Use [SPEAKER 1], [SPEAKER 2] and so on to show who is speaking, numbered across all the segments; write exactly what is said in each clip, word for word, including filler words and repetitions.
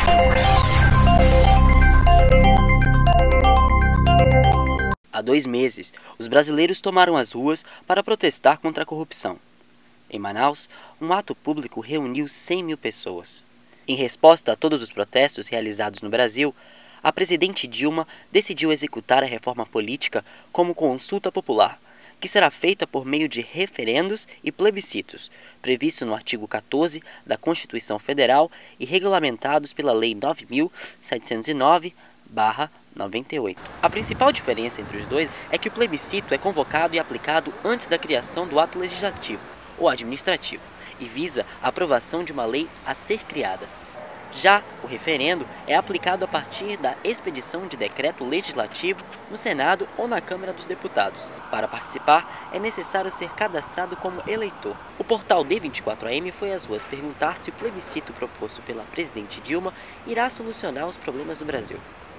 [SPEAKER 1] Há dois meses, os brasileiros tomaram as ruas para protestar contra a corrupção. Em Manaus, um ato público reuniu cem mil pessoas. Em resposta a todos os protestos realizados no Brasil, a presidente Dilma decidiu executar a reforma política como consulta popular, que será feita por meio de referendos e plebiscitos, previsto no artigo quatorze da Constituição Federal e regulamentados pela Lei nove mil setecentos e nove barra noventa e oito. A principal diferença entre os dois é que o plebiscito é convocado e aplicado antes da criação do ato legislativo ou administrativo e visa a aprovação de uma lei a ser criada. Já o referendo é aplicado a partir da expedição de decreto legislativo no Senado ou na Câmara dos Deputados. Para participar, é necessário ser cadastrado como eleitor. O portal D vinte e quatro A M foi às ruas perguntar se o plebiscito proposto pela presidente Dilma irá solucionar os problemas do Brasil.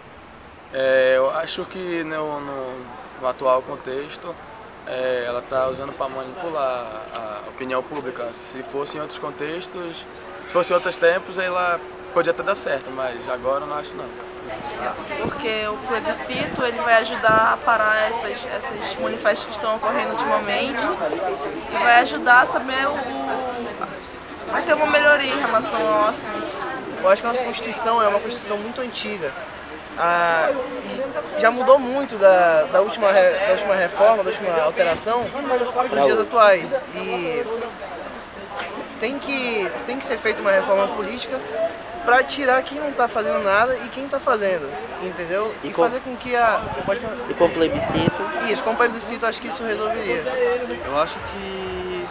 [SPEAKER 2] É, eu acho que no, no, no atual contexto, é, ela está usando para manipular a opinião pública. Se fosse em outros contextos, se fosse em outros tempos, ela podia até dar certo, mas agora eu não acho não.
[SPEAKER 3] Porque o plebiscito ele vai ajudar a parar essas, essas manifestações que estão ocorrendo ultimamente e vai ajudar a saber o... vai ter uma melhoria em relação ao assunto.
[SPEAKER 4] Eu acho que a nossa Constituição é uma Constituição muito antiga. Ah, já mudou muito da, da, última, da última reforma, da última alteração para os dias atuais. E tem que, tem que ser feita uma reforma política para tirar quem não está fazendo nada e quem está fazendo, entendeu? E, e com, fazer com que a... Pode...
[SPEAKER 1] E com plebiscito?
[SPEAKER 4] Isso, com plebiscito acho que isso resolveria.
[SPEAKER 5] Eu acho que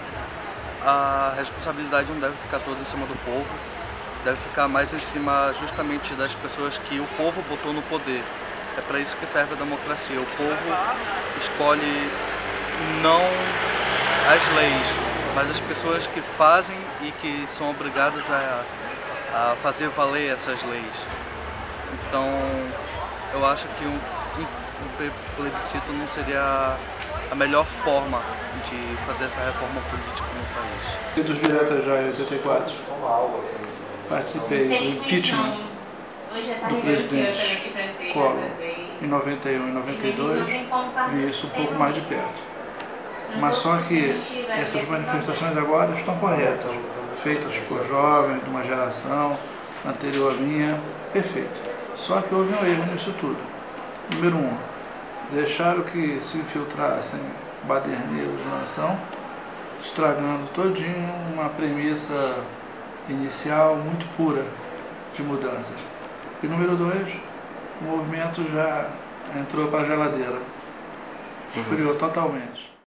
[SPEAKER 5] a responsabilidade não deve ficar toda em cima do povo. Deve ficar mais em cima justamente das pessoas que o povo botou no poder. É para isso que serve a democracia. O povo escolhe não as leis, mas as pessoas que fazem e que são obrigadas a, a fazer valer essas leis. Então, eu acho que um, um, um plebiscito não seria a melhor forma de fazer essa reforma política no país.
[SPEAKER 6] Dos diretas já em oitenta e quatro. Participei do impeachment do presidente Collor em noventa e um e noventa e dois, vi isso um pouco mais de perto. Mas só que essas manifestações agora estão corretas, feitas por jovens de uma geração anterior à minha, perfeito. Só que houve um erro nisso tudo. Número um, deixaram que se infiltrassem baderneiros na nação, estragando todinho uma premissa inicial muito pura de mudanças. E número dois, o movimento já entrou para a geladeira, esfriou totalmente.